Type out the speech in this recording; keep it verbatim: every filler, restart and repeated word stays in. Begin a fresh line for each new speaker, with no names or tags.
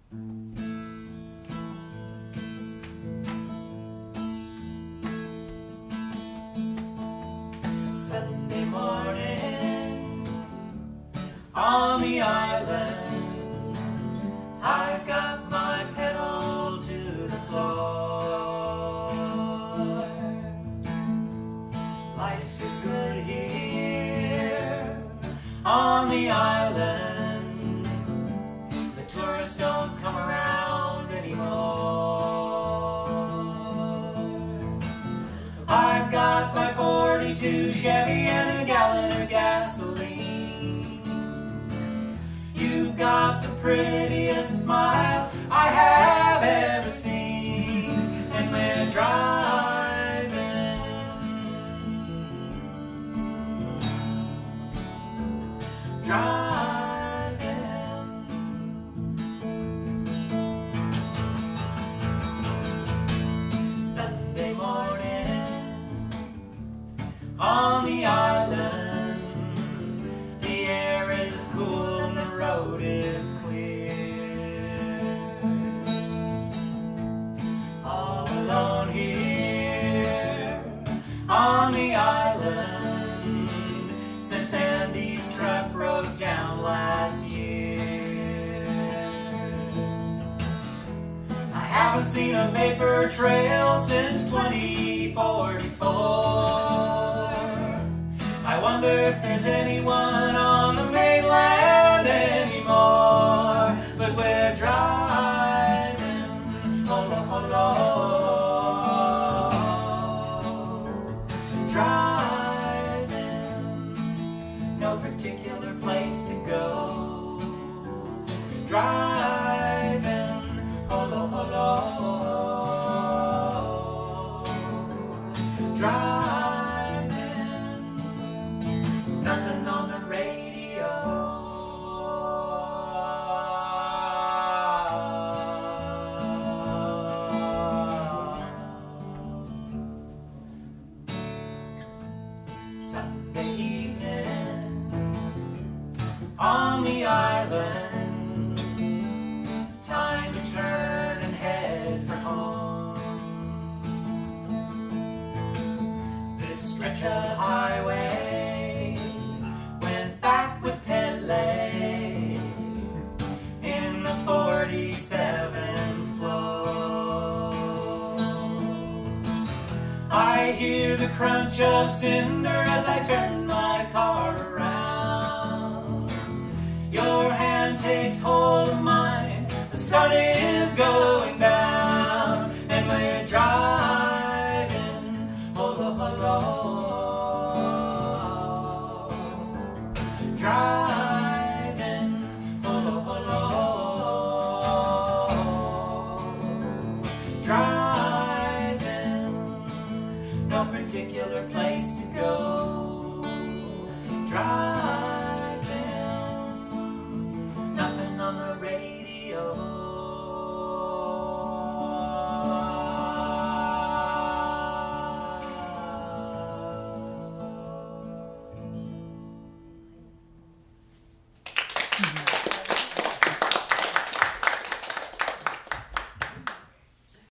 Sunday morning on the island, I've got my pedal to the floor. Life is good here on the island. The tourists don't come around anymore. I've got my forty-two Chevy and a gallon of gasoline. You've got the prettiest smile I have ever seen, and we're driving, driving. Sunday morning on the island, the air is cool and the road is clear. All alone here on the island, since Andy's truck broke down last year. I haven't seen a vapor trail since twenty forty-four. I wonder if there's anyone on the mainland anymore. But we're driving, holo holo, driving, no particular place to go. Driving, holo holo, driving, nothing on the radio. Sunday evening on the island, time to turn and head for home. This stretch of highway went back with Pele in the forty-seven flow. I hear the crunch of cinder as I turn my car around. Your hand takes hold